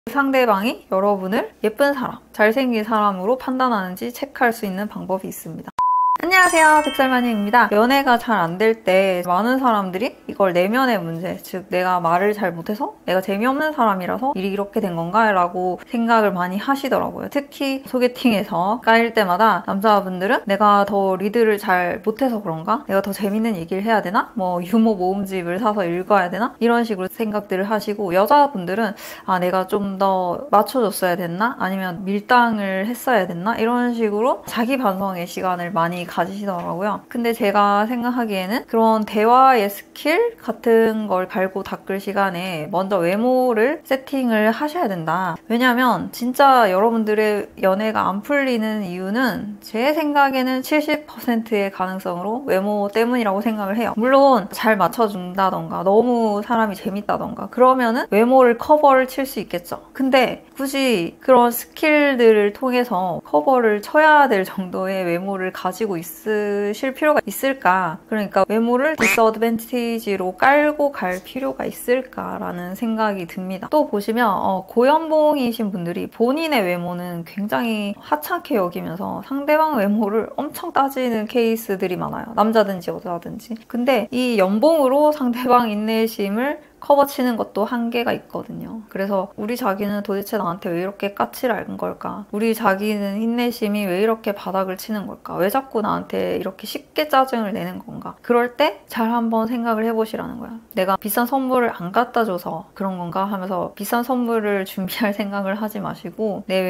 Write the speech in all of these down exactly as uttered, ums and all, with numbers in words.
상대방이 여러분을 예쁜 사람, 잘생긴 사람으로 판단하는지 체크할 수 있는 방법이 있습니다. 안녕하세요, 백설마녀입니다. 연애가 잘 안 될 때 많은 사람들이 이걸 내면의 문제, 즉 내가 말을 잘 못해서 내가 재미없는 사람이라서 일이 이렇게 된 건가? 라고 생각을 많이 하시더라고요. 특히 소개팅에서 까일 때마다 남자분들은 내가 더 리드를 잘 못해서 그런가? 내가 더 재밌는 얘기를 해야 되나? 뭐 유머 모음집을 사서 읽어야 되나? 이런 식으로 생각들을 하시고, 여자분들은 아 내가 좀 더 맞춰줬어야 됐나? 아니면 밀당을 했어야 됐나? 이런 식으로 자기 반성의 시간을 많이 가지시더라고요. 근데 제가 생각하기에는 그런 대화의 스킬 같은 걸 갈고 닦을 시간에 먼저 외모를 세팅을 하셔야 된다. 왜냐면 진짜 여러분들의 연애가 안 풀리는 이유는 제 생각에는 칠십 퍼센트의 가능성으로 외모 때문이라고 생각을 해요. 물론 잘 맞춰준다던가 너무 사람이 재밌다던가 그러면은 외모를 커버를 칠 수 있겠죠. 근데 굳이 그런 스킬들을 통해서 커버를 쳐야 될 정도의 외모를 가지고 있으실 필요가 있을까? 그러니까 외모를 디스어드밴티지로 깔고 갈 필요가 있을까라는 생각이 듭니다. 또 보시면 어, 고연봉이신 분들이 본인의 외모는 굉장히 하찮게 여기면서 상대방 외모를 엄청 따지는 케이스들이 많아요. 남자든지 여자든지. 근데 이 연봉으로 상대방 인내심을 커버치는 것도 한계가 있거든요. 그래서 우리 자기는 도대체 나한테 왜 이렇게 까칠한 걸까? 우리 자기는 인내심이 왜 이렇게 바닥을 치는 걸까? 왜 자꾸 나한테 이렇게 쉽게 짜증을 내는 건가? 그럴 때 잘 한번 생각을 해보시라는 거야. 내가 비싼 선물을 안 갖다 줘서 그런 건가 하면서 비싼 선물을 준비할 생각을 하지 마시고, 내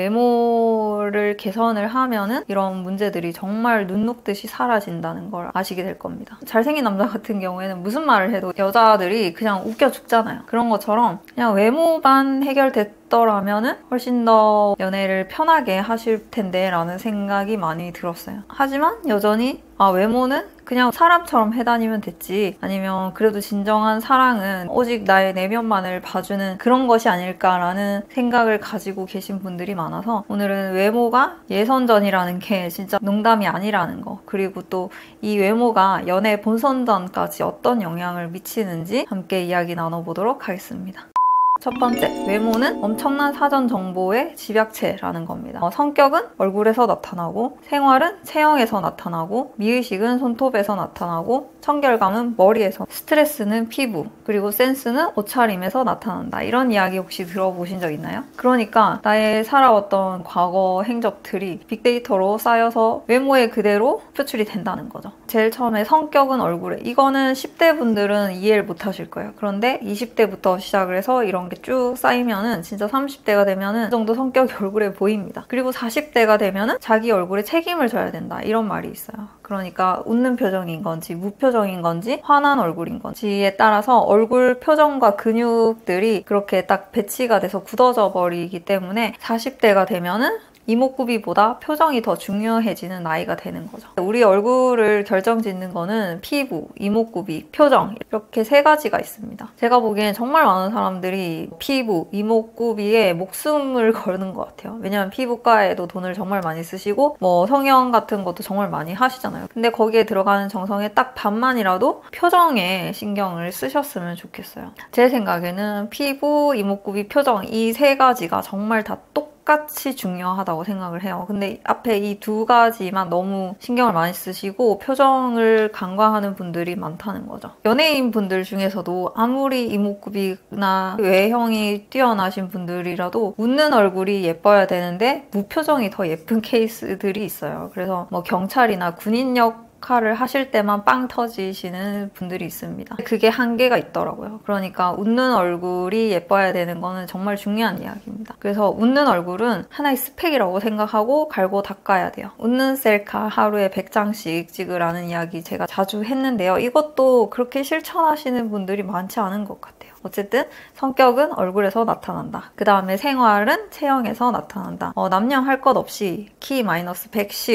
외모를 개선을 하면은 이런 문제들이 정말 눈 녹듯이 사라진다는 걸 아시게 될 겁니다. 잘생긴 남자 같은 경우에는 무슨 말을 해도 여자들이 그냥 웃겨줘 죽잖아요. 그런 것처럼 그냥 외모만 해결됐더라면은 훨씬 더 연애를 편하게 하실 텐데 라는 생각이 많이 들었어요. 하지만 여전히 아 외모는 그냥 사람처럼 해다니면 됐지, 아니면 그래도 진정한 사랑은 오직 나의 내면만을 봐주는 그런 것이 아닐까라는 생각을 가지고 계신 분들이 많아서 오늘은 외모가 예선전이라는 게 진짜 농담이 아니라는 거, 그리고 또 이 외모가 연애 본선전까지 어떤 영향을 미치는지 함께 이야기 나눠보도록 하겠습니다. 첫 번째, 외모는 엄청난 사전 정보의 집약체라는 겁니다. 어, 성격은 얼굴에서 나타나고, 생활은 체형에서 나타나고, 미의식은 손톱에서 나타나고, 청결감은 머리에서, 스트레스는 피부, 그리고 센스는 옷차림에서 나타난다. 이런 이야기 혹시 들어보신 적 있나요? 그러니까 나의 살아왔던 과거 행적들이 빅데이터로 쌓여서 외모에 그대로 표출이 된다는 거죠. 제일 처음에 성격은 얼굴에, 이거는 십 대 분들은 이해를 못 하실 거예요. 그런데 이십 대부터 시작을 해서 이런 게 쭉 쌓이면은 진짜 삼십 대가 되면은 그 정도 성격이 얼굴에 보입니다. 그리고 사십 대가 되면은 자기 얼굴에 책임을 져야 된다, 이런 말이 있어요. 그러니까 웃는 표정인 건지 무표정인 건지 화난 얼굴인 건지에 따라서 얼굴 표정과 근육들이 그렇게 딱 배치가 돼서 굳어져 버리기 때문에 사십 대가 되면은 이목구비보다 표정이 더 중요해지는 나이가 되는 거죠. 우리 얼굴을 결정짓는 거는 피부, 이목구비, 표정, 이렇게 세 가지가 있습니다. 제가 보기엔 정말 많은 사람들이 피부, 이목구비에 목숨을 거는 것 같아요. 왜냐면 피부과에도 돈을 정말 많이 쓰시고 뭐 성형 같은 것도 정말 많이 하시잖아요. 근데 거기에 들어가는 정성의 딱 반만이라도 표정에 신경을 쓰셨으면 좋겠어요. 제 생각에는 피부, 이목구비, 표정, 이 세 가지가 정말 다 똑 똑같이 중요하다고 생각을 해요. 근데 앞에 이 두 가지만 너무 신경을 많이 쓰시고 표정을 간과하는 분들이 많다는 거죠. 연예인 분들 중에서도 아무리 이목구비나 외형이 뛰어나신 분들이라도 웃는 얼굴이 예뻐야 되는데 무표정이 더 예쁜 케이스들이 있어요. 그래서 뭐 경찰이나 군인역 역할을 하실 때만 빵 터지시는 분들이 있습니다. 그게 한계가 있더라고요. 그러니까 웃는 얼굴이 예뻐야 되는 거는 정말 중요한 이야기입니다. 그래서 웃는 얼굴은 하나의 스펙이라고 생각하고 갈고 닦아야 돼요. 웃는 셀카 하루에 백 장씩 찍으라는 이야기 제가 자주 했는데요. 이것도 그렇게 실천하시는 분들이 많지 않은 것 같아요. 어쨌든 성격은 얼굴에서 나타난다. 그 다음에 생활은 체형에서 나타난다. 어, 남녀 할 것 없이 키 마이너스 백십,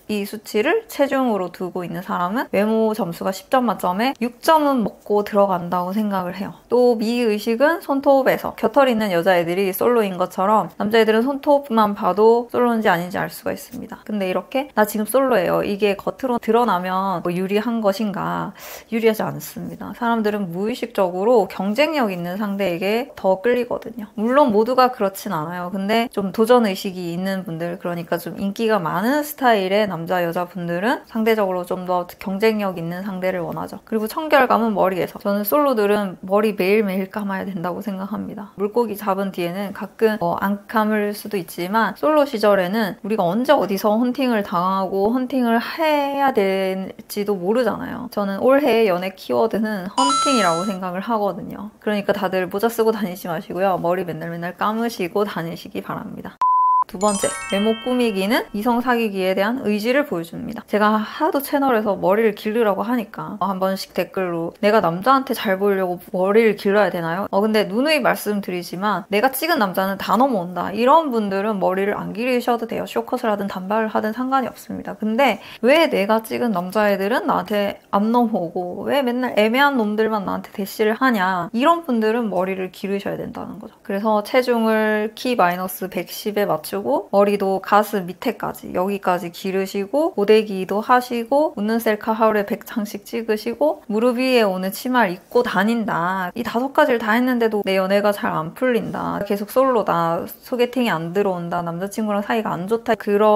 이 수치를 체중으로 두고 있는 사람은 외모 점수가 십 점 만점에 육 점은 먹고 들어간다고 생각을 해요. 또 미의식은 손톱에서 곁털 있는 여자애들이 솔로인 것처럼 남자애들은 손톱만 봐도 솔로인지 아닌지 알 수가 있습니다. 근데 이렇게 나 지금 솔로예요. 이게 겉으로 드러나면 뭐 유리한 것인가? 유리하지 않습니다. 사람들은 무의식적으로 경쟁력 있는 상대에게 더 끌리거든요. 물론 모두가 그렇진 않아요. 근데 좀 도전의식이 있는 분들, 그러니까 좀 인기가 많은 스타일의 남자 여자분들은 상대적으로 좀 더 경쟁력 있는 상대를 원하죠. 그리고 청결감은 머리에서. 저는 솔로들은 머리 매일매일 감아야 된다고 생각합니다. 물고기 잡은 뒤에는 가끔 어, 안 감을 수도 있지만 솔로 시절에는 우리가 언제 어디서 헌팅을 당하고 헌팅을 해야 될지도 모르잖아요. 저는 올해 연애 키워드는 헌팅이라고 생각을 하거든요. 그러니까 다들 모자 쓰고 다니지 마시고요. 머리 맨날 맨날 감으시고 다니시기 바랍니다. 두 번째, 외모 꾸미기는 이성 사귀기에 대한 의지를 보여줍니다. 제가 하도 채널에서 머리를 기르라고 하니까 한 번씩 댓글로 내가 남자한테 잘 보이려고 머리를 길러야 되나요? 어 근데 누누이 말씀드리지만 내가 찍은 남자는 다 넘어온다. 이런 분들은 머리를 안 기르셔도 돼요. 쇼컷을 하든 단발을 하든 상관이 없습니다. 근데 왜 내가 찍은 남자애들은 나한테 안 넘어오고 왜 맨날 애매한 놈들만 나한테 대시를 하냐. 이런 분들은 머리를 기르셔야 된다는 거죠. 그래서 체중을 키 마이너스 백십에 맞추고 머리도 가슴 밑에까지 여기까지 기르시고 고데기도 하시고 웃는 셀카 하루에 백 장씩 찍으시고 무릎 위에 오는 치마를 입고 다닌다. 이 다섯 가지를 다 했는데도 내 연애가 잘 안 풀린다. 계속 솔로다. 소개팅이 안 들어온다. 남자친구랑 사이가 안 좋다.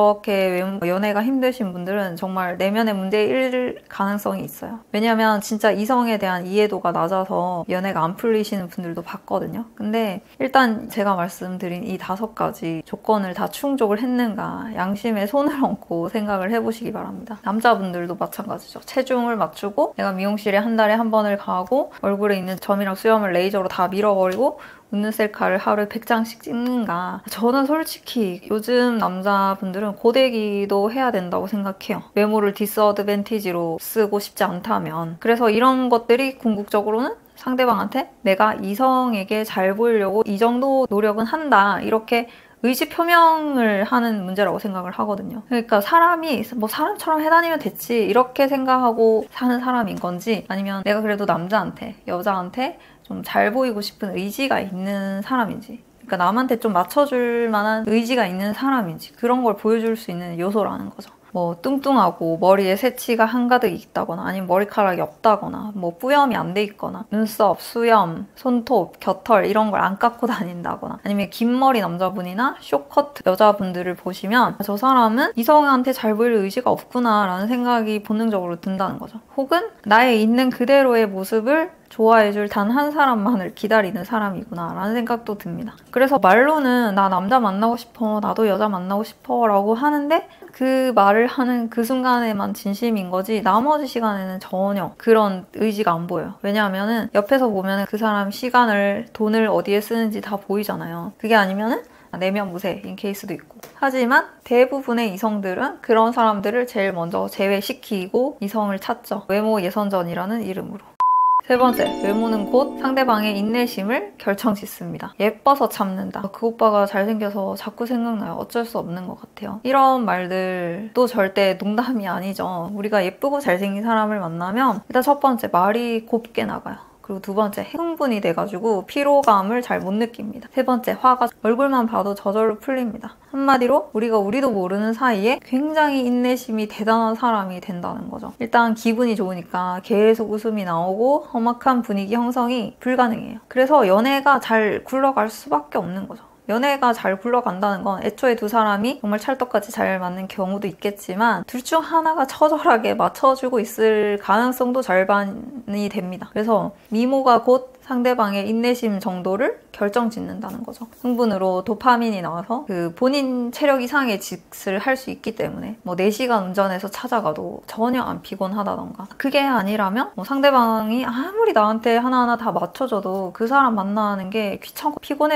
그렇게 연애가 힘드신 분들은 정말 내면의 문제일 가능성이 있어요. 왜냐면 진짜 이성에 대한 이해도가 낮아서 연애가 안 풀리시는 분들도 봤거든요. 근데 일단 제가 말씀드린 이 다섯 가지 조건을 다 충족을 했는가 양심에 손을 얹고 생각을 해보시기 바랍니다. 남자분들도 마찬가지죠. 체중을 맞추고 내가 미용실에 한 달에 한 번을 가고 얼굴에 있는 점이랑 수염을 레이저로 다 밀어버리고 웃는 셀카를 하루에 백 장씩 찍는가. 저는 솔직히 요즘 남자분들은 고데기도 해야 된다고 생각해요. 외모를 디스어드밴티지로 쓰고 싶지 않다면. 그래서 이런 것들이 궁극적으로는 상대방한테 내가 이성에게 잘 보이려고 이 정도 노력은 한다. 이렇게 의지 표명을 하는 문제라고 생각을 하거든요. 그러니까 사람이 뭐 사람처럼 해다니면 됐지 이렇게 생각하고 사는 사람인 건지 아니면 내가 그래도 남자한테, 여자한테 좀 잘 보이고 싶은 의지가 있는 사람인지 그러니까 남한테 좀 맞춰줄 만한 의지가 있는 사람인지 그런 걸 보여줄 수 있는 요소라는 거죠. 뭐 뚱뚱하고 머리에 새치가 한가득 있다거나 아니면 머리카락이 없다거나 뭐 뿌염이 안 돼 있거나 눈썹, 수염, 손톱, 곁털 이런 걸 안 깎고 다닌다거나 아니면 긴 머리 남자분이나 쇼컷 여자분들을 보시면 저 사람은 이성한테 잘 보일 의지가 없구나 라는 생각이 본능적으로 든다는 거죠. 혹은 나의 있는 그대로의 모습을 좋아해줄 단 한 사람만을 기다리는 사람이구나 라는 생각도 듭니다. 그래서 말로는 나 남자 만나고 싶어, 나도 여자 만나고 싶어 라고 하는데 그 말을 하는 그 순간에만 진심인 거지 나머지 시간에는 전혀 그런 의지가 안 보여요. 왜냐하면 옆에서 보면 그 사람 시간을, 돈을 어디에 쓰는지 다 보이잖아요. 그게 아니면은 내면 무세인 케이스도 있고. 하지만 대부분의 이성들은 그런 사람들을 제일 먼저 제외시키고 이성을 찾죠. 외모 예선전이라는 이름으로. 세 번째, 외모는 곧 상대방의 인내심을 결정짓습니다. 예뻐서 참는다. 그 오빠가 잘생겨서 자꾸 생각나요. 어쩔 수 없는 것 같아요. 이런 말들도 절대 농담이 아니죠. 우리가 예쁘고 잘생긴 사람을 만나면 일단 첫 번째, 말이 곱게 나가요. 그리고 두 번째, 흥분이 돼가지고 피로감을 잘 못 느낍니다. 세 번째, 화가 얼굴만 봐도 저절로 풀립니다. 한마디로 우리가 우리도 모르는 사이에 굉장히 인내심이 대단한 사람이 된다는 거죠. 일단 기분이 좋으니까 계속 웃음이 나오고 험악한 분위기 형성이 불가능해요. 그래서 연애가 잘 굴러갈 수밖에 없는 거죠. 연애가 잘 굴러간다는 건 애초에 두 사람이 정말 찰떡같이 잘 맞는 경우도 있겠지만 둘 중 하나가 처절하게 맞춰주고 있을 가능성도 절반이 됩니다. 그래서 미모가 곧 상대방의 인내심 정도를 결정짓는다는 거죠. 흥분으로 도파민이 나와서 그 본인 체력 이상의 짓을 할 수 있기 때문에 뭐 네 시간 운전해서 찾아가도 전혀 안 피곤하다던가 그게 아니라면 뭐 상대방이 아무리 나한테 하나하나 다 맞춰줘도 그 사람 만나는 게 귀찮고 피곤해져요.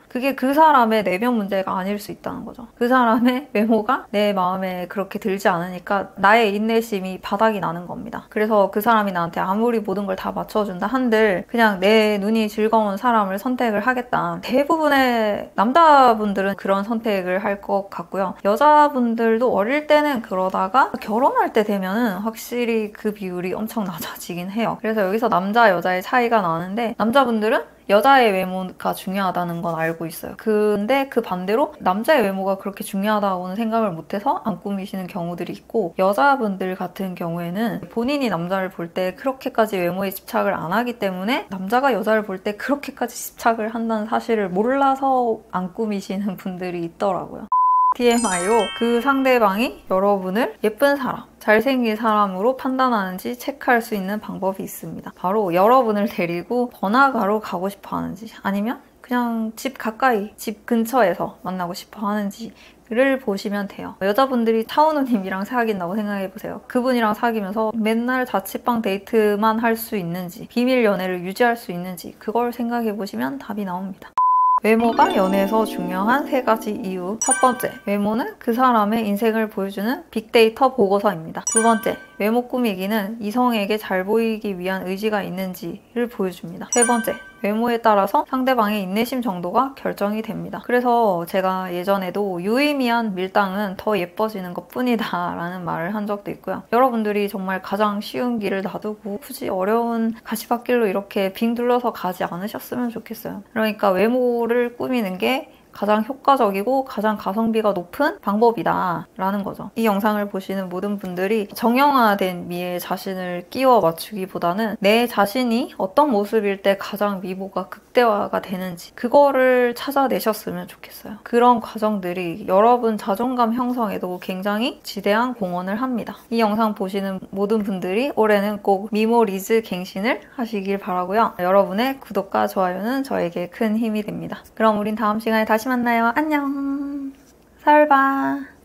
그게 그 사람의 내면 문제가 아닐 수 있다는 거죠. 그 사람의 외모가 내 마음에 그렇게 들지 않으니까 나의 인내심이 바닥이 나는 겁니다. 그래서 그 사람이 나한테 아무리 모든 걸 다 맞춰준다 한들 그냥 내 눈이 즐거운 사람을 선택을 하겠다. 대부분의 남자분들은 그런 선택을 할 것 같고요. 여자분들도 어릴 때는 그러다가 결혼할 때 되면은 확실히 그 비율이 엄청 낮아지긴 해요. 그래서 여기서 남자 여자의 차이가 나는데 남자분들은 여자의 외모가 중요하다는 건 알고 있어요. 근데 그 반대로 남자의 외모가 그렇게 중요하다고는 생각을 못해서 안 꾸미시는 경우들이 있고, 여자분들 같은 경우에는 본인이 남자를 볼 때 그렇게까지 외모에 집착을 안 하기 때문에 남자가 여자를 볼 때 그렇게까지 집착을 한다는 사실을 몰라서 안 꾸미시는 분들이 있더라고요. 티엠아이로 그 상대방이 여러분을 예쁜 사람, 잘생긴 사람으로 판단하는지 체크할 수 있는 방법이 있습니다. 바로 여러분을 데리고 번화가로 가고 싶어 하는지, 아니면 그냥 집 가까이, 집 근처에서 만나고 싶어 하는지 를 보시면 돼요. 여자분들이 차은우님이랑 사귄다고 생각해보세요. 그분이랑 사귀면서 맨날 자취방 데이트만 할 수 있는지, 비밀 연애를 유지할 수 있는지, 그걸 생각해보시면 답이 나옵니다. 외모가 연애에서 중요한 세 가지 이유. 첫 번째, 외모는 그 사람의 인생을 보여주는 빅데이터 보고서입니다. 두 번째, 외모 꾸미기는 이성에게 잘 보이기 위한 의지가 있는지를 보여줍니다. 세 번째, 외모에 따라서 상대방의 인내심 정도가 결정이 됩니다. 그래서 제가 예전에도 유의미한 밀당은 더 예뻐지는 것뿐이다 라는 말을 한 적도 있고요. 여러분들이 정말 가장 쉬운 길을 놔두고 굳이 어려운 가시밭길로 이렇게 빙 둘러서 가지 않으셨으면 좋겠어요. 그러니까 외모를 꾸미는 게 가장 효과적이고 가장 가성비가 높은 방법이다 라는 거죠. 이 영상을 보시는 모든 분들이 정형화된 미에 자신을 끼워 맞추기보다는 내 자신이 어떤 모습일 때 가장 미모가 극대화가 되는지 그거를 찾아내셨으면 좋겠어요. 그런 과정들이 여러분 자존감 형성에도 굉장히 지대한 공헌을 합니다. 이 영상 보시는 모든 분들이 올해는 꼭 미모 리즈 갱신을 하시길 바라고요. 여러분의 구독과 좋아요는 저에게 큰 힘이 됩니다. 그럼 우린 다음 시간에 다시 만나요. 안녕. 설바.